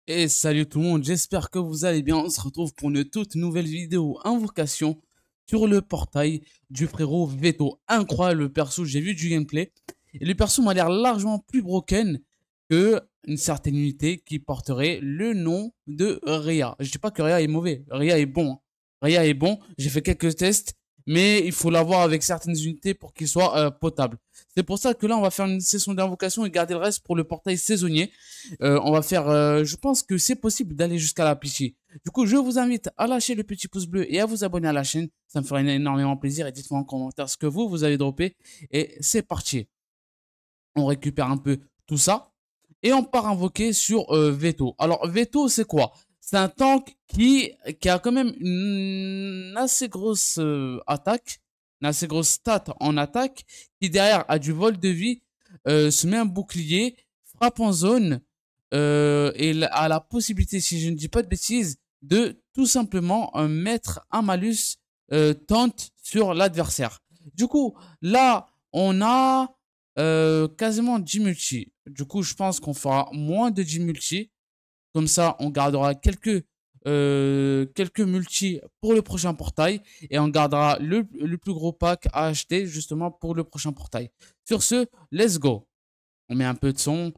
Et salut tout le monde, j'espère que vous allez bien. On se retrouve pour une toute nouvelle vidéo invocation sur le portail du frérot Veto. Incroyable le perso, j'ai vu du gameplay. Et le perso m'a l'air largement plus broken que une certaine unité qui porterait le nom de Rhea. Je dis pas que Rhea est mauvais, Rhea est bon, hein. Rhea est bon, j'ai fait quelques tests, mais il faut l'avoir avec certaines unités pour qu'il soit potable. C'est pour ça que là, on va faire une session d'invocation et garder le reste pour le portail saisonnier. On va faire, je pense que c'est possible d'aller jusqu'à la piché. Du coup, je vous invite à lâcher le petit pouce bleu et à vous abonner à la chaîne. Ça me ferait énormément plaisir. Et dites-moi en commentaire ce que vous avez droppé. Et c'est parti. On récupère un peu tout ça. Et on part invoquer sur Veto. Alors, Veto, c'est quoi? C'est un tank qui a quand même une assez grosse attaque, une assez grosse stat en attaque, qui derrière a du vol de vie, se met un bouclier, frappe en zone, et a la possibilité, si je ne dis pas de bêtises, de tout simplement mettre un malus taunt sur l'adversaire. Du coup, là, on a quasiment 10 multi. Du coup, je pense qu'on fera moins de 10 multi. Comme ça, on gardera quelques multi pour le prochain portail. Et on gardera le plus gros pack à acheter justement pour le prochain portail. Sur ce, let's go. On met un peu de son.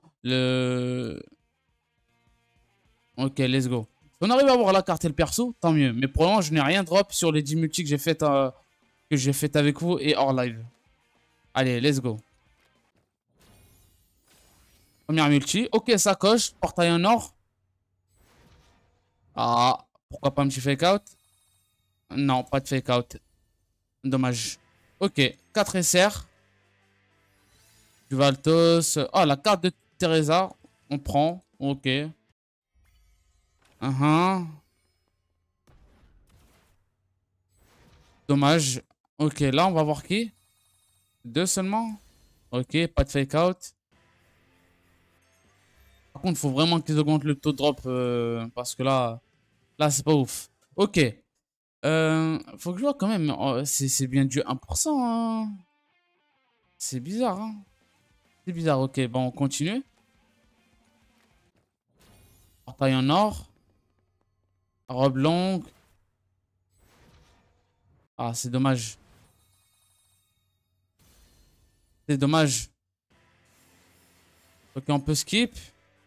Ok, let's go. Si on arrive à avoir la carte et le perso, tant mieux. Mais pour le moment, je n'ai rien drop sur les 10 multi que j'ai fait avec vous et hors live. Allez, let's go. Première multi. Ok, ça coche. Portail en or. Ah, pourquoi pas un petit fake out? Non, pas de fake out. Dommage. Ok, 4 SR. Du Valtos. Ah, la carte de Teresa. On prend. Ok. Dommage. Ok, là, on va voir qui. Deux seulement. Ok, pas de fake out. Par contre, il faut vraiment qu'ils augmentent le taux de drop. Parce que là c'est pas ouf. Ok. Faut que je vois quand même. Oh, c'est bien du 1%, hein. C'est bizarre, hein. C'est bizarre. Ok, bon, on continue. Portail en or. Robe longue. Ah, c'est dommage. C'est dommage. Ok, on peut skip.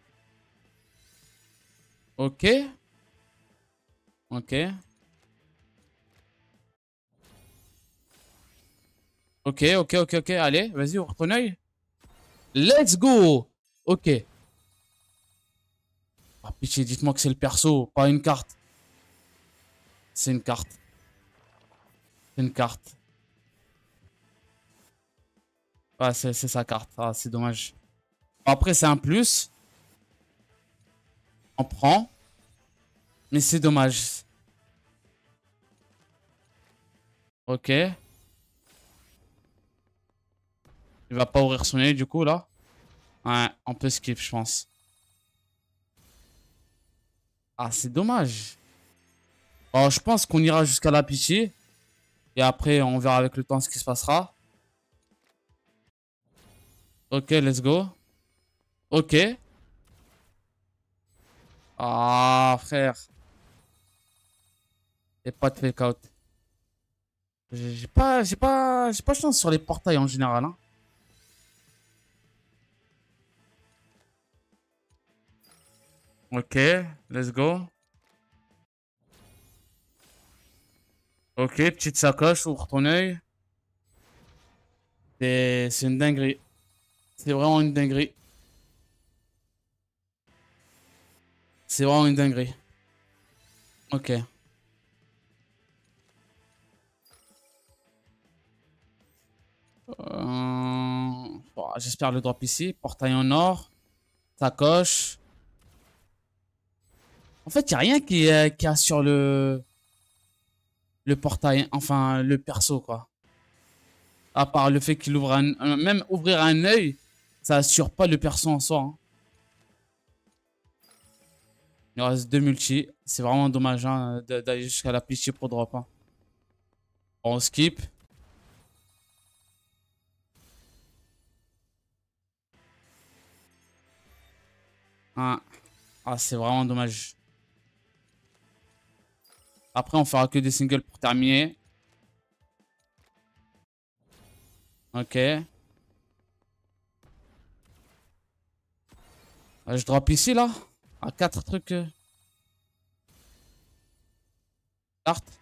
Ok. Ok. Ok, ok, ok, ok. Allez, vas-y, ouvre ton œil. Let's go. Ok. Ah, pitié, dites-moi que c'est le perso, pas une carte. C'est une carte. C'est une carte. Ah, c'est sa carte. Ah, c'est dommage. Après, c'est un plus. On prend. Mais c'est dommage. Ok. Il va pas ouvrir son œil du coup là. Ouais, on peut skip, je pense. Ah, c'est dommage. Oh, je pense qu'on ira jusqu'à la pitié. Et après, on verra avec le temps ce qui se passera. Ok, let's go. Ok. Ah, frère. Et pas de fake out. J'ai pas chance sur les portails en général, hein. Ok, let's go. Ok, petite sacoche, ouvre ton œil. C'est une dinguerie. C'est vraiment une dinguerie. C'est vraiment une dinguerie. Ok. J'espère le drop ici. Portail en or. Sacoche. En fait, il n'y a rien qui assure le portail, enfin le perso, quoi. À part le fait qu'il ouvre même ouvrir un œil, ça assure pas le perso en soi, hein. Il reste deux multi. C'est vraiment dommage, hein, d'aller jusqu'à la pichier pour drop, hein. Bon, on skip. Hein. Ah, c'est vraiment dommage. Après, on fera que des singles pour terminer. Ok. Je drop ici, là. À 4 trucs. Carte.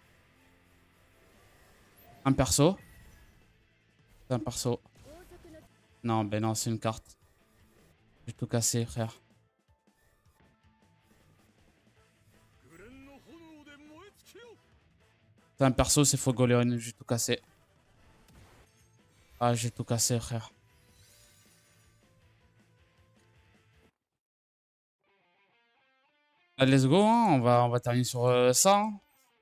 Un perso. C'est un perso. Non, ben non, c'est une carte. J'ai tout cassé, frère. C'est un perso, c'est Fogoleon. J'ai tout cassé. Ah, j'ai tout cassé, frère. Ah, let's go, hein. On va terminer sur ça. Hein.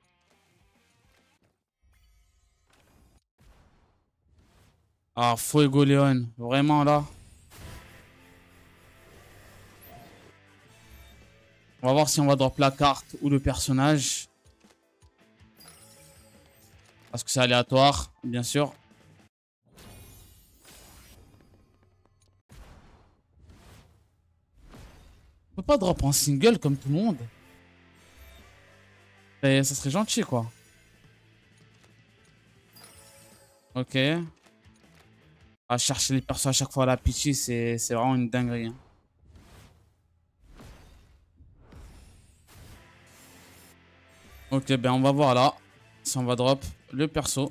Ah, Fuegoleon. Vraiment, là. On va voir si on va drop la carte ou le personnage. Parce que c'est aléatoire, bien sûr. On peut pas drop en single comme tout le monde. Et ça serait gentil, quoi. Ok. À chercher les persos à chaque fois à la pitchy, c'est vraiment une dinguerie. Hein. Ok, ben on va voir là. Si on va drop le perso.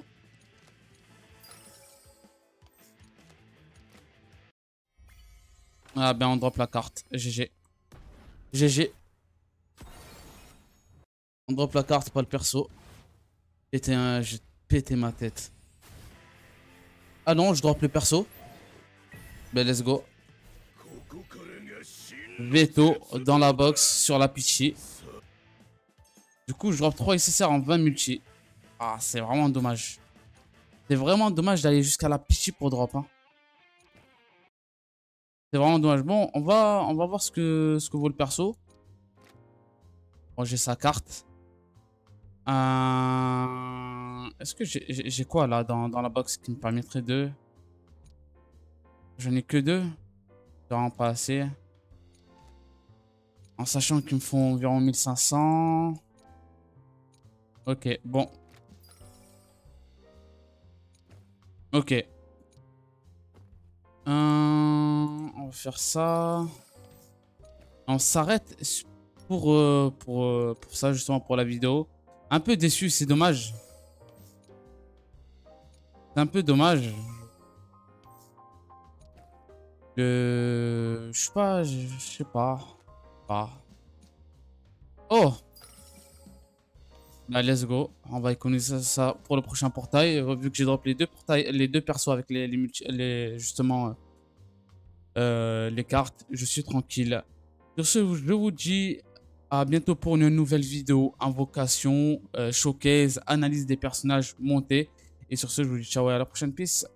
Ah ben on drop la carte. GG. GG. On drop la carte, pas le perso. J'ai pété ma tête. Ah non, je drop le perso. Ben let's go. Veto dans la box sur la pitchy. Du coup, je drop 3 SSR en 20 multi. Ah, c'est vraiment dommage. C'est vraiment dommage d'aller jusqu'à la pitchy pour drop. Hein. C'est vraiment dommage. Bon, on va voir ce que vaut le perso. Bon, j'ai sa carte. Est-ce que j'ai quoi là dans la box qui me permettrait de... J'en ai que 2. C'est vraiment pas assez. En sachant qu'ils me font environ 1500. Ok, bon. Ok. On va faire ça. On s'arrête pour ça, justement, pour la vidéo. Un peu déçu, c'est dommage. C'est un peu dommage. Je sais pas, je sais pas. Ah. Oh! Bah, let's go. On va économiser ça pour le prochain portail. Vu que j'ai drop les deux portails, les deux persos avec justement les cartes, je suis tranquille. Sur ce, je vous dis à bientôt pour une nouvelle vidéo. Invocation, showcase, analyse des personnages montés. Et sur ce, je vous dis ciao et à la prochaine. Peace.